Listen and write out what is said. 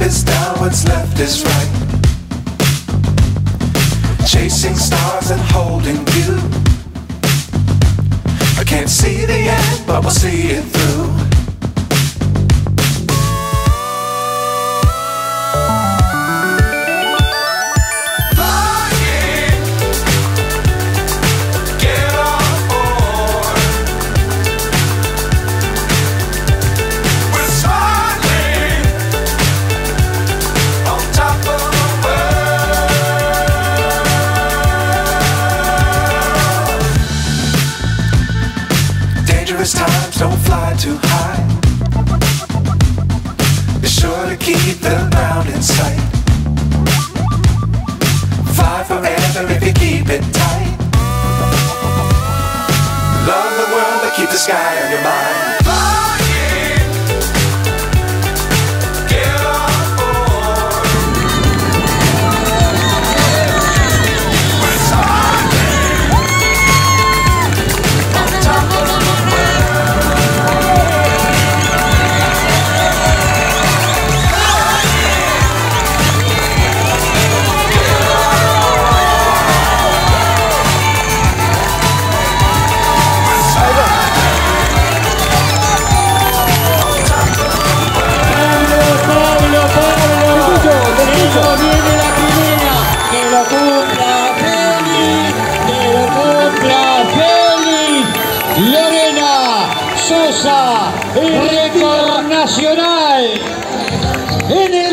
is down, what's left is right. Chasing stars and holding you. I can't see the end, but we'll see it through. Times don't fly too high. Be sure to keep the ground in sight. Fly forever if you keep it tight. Love the world but keep the sky on your mind. Lorena Sosa, récord nacional en el